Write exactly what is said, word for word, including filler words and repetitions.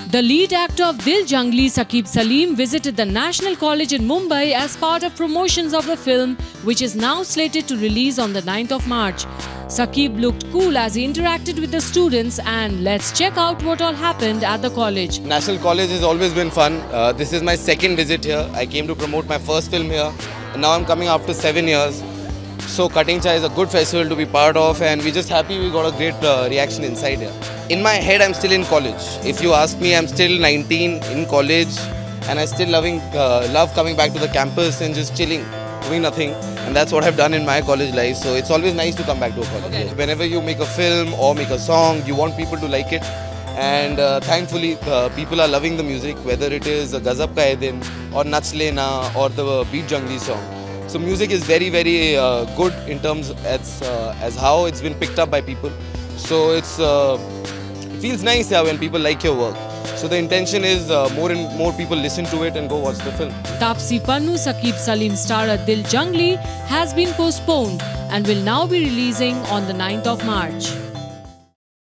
The lead actor of Dil Jungli, Saqib Salim, visited the National College in Mumbai as part of promotions of the film, which is now slated to release on the ninth of March. Saqib looked cool as he interacted with the students, and let's check out what all happened at the college. National College has always been fun. Uh, this is my second visit here. I came to promote my first film here, and now I'm coming after seven years. So Cutting Chai is a good festival to be part of, and we're just happy we got a great uh, reaction inside here. In my head, I'm still in college. If you ask me, I'm still nineteen in college, and I still loving uh, love coming back to the campus and just chilling, doing nothing. And that's what I've done in my college life. So it's always nice to come back to a college. Okay. Whenever you make a film or make a song, you want people to like it. And uh, thankfully, uh, people are loving the music, whether it is Gazab Ka Hai Din or Nach Lena or the Beat Jungli song. So music is very, very uh, good in terms as uh, as how it's been picked up by people. So it's uh, it feels nice yeah, when people like your work. So the intention is uh, more and more people listen to it and go watch the film. Taapsee Pannu, Saqib Salim starrer Dil Jungli has been postponed and will now be releasing on the ninth of March.